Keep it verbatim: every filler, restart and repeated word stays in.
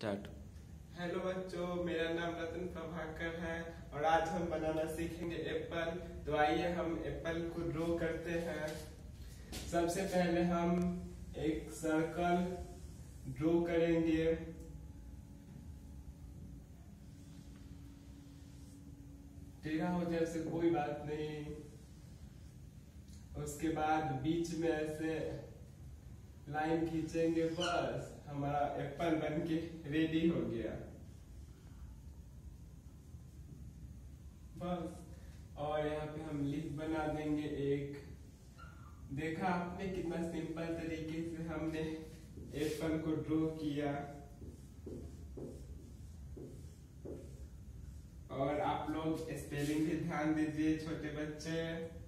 Start. Hello बच्चों, मेरा नाम रतन प्रभाकर है और आज हम बनाना सीखेंगे एप्पल। तो आइए हम एप्पल को ड्रॉ करते हैं। सबसे पहले हम एक सर्कल ड्रॉ करेंगे। टेढ़ा हो जाए से कोई बात नहीं। उसके बाद बीच में ऐसे लाइन खींचेंगे, बस हमारा एप्पल बनके रेडी हो गया। बस और यहाँ पे हम लिप बना देंगे एक। देखा आपने कितना सिंपल तरीके से हमने एप्पल को ड्रॉ किया। और आप लोग स्पेलिंग पे ध्यान दीजिए छोटे बच्चे।